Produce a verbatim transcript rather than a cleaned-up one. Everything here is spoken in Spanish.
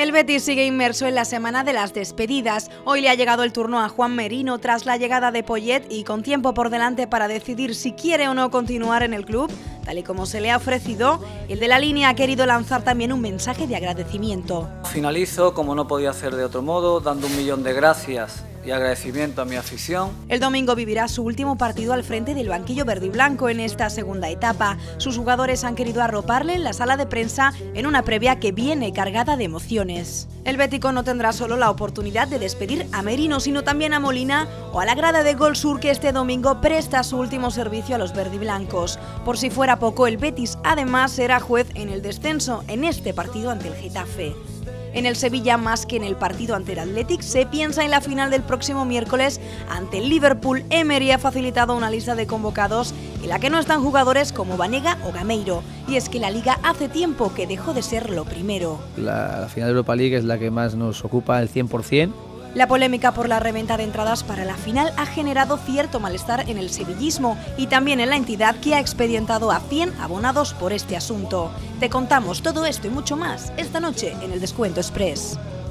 El Betis sigue inmerso en la semana de las despedidas. Hoy le ha llegado el turno a Juan Merino tras la llegada de Poyet y con tiempo por delante para decidir si quiere o no continuar en el club, tal y como se le ha ofrecido. El de la línea ha querido lanzar también un mensaje de agradecimiento. Finalizo, como no podía hacer de otro modo, dando un millón de gracias y agradecimiento a mi afición. El domingo vivirá su último partido al frente del banquillo verde y blanco en esta segunda etapa. Sus jugadores han querido arroparle en la sala de prensa en una previa que viene cargada de emociones. El bético no tendrá solo la oportunidad de despedir a Merino, sino también a Molina o a la grada de Gol Sur, que este domingo presta su último servicio a los verdiblancos. Por si fuera poco, el Betis además será juez en el descenso en este partido ante el Getafe. En el Sevilla, más que en el partido ante el Athletic, se piensa en la final del próximo miércoles ante el Liverpool. Emery ha facilitado una lista de convocados en la que no están jugadores como Banega o Gameiro. Y es que la Liga hace tiempo que dejó de ser lo primero. La, la final de Europa League es la que más nos ocupa al cien por cien. La polémica por la reventa de entradas para la final ha generado cierto malestar en el sevillismo y también en la entidad, que ha expedientado a cien abonados por este asunto. Te contamos todo esto y mucho más esta noche en el Descuento Express.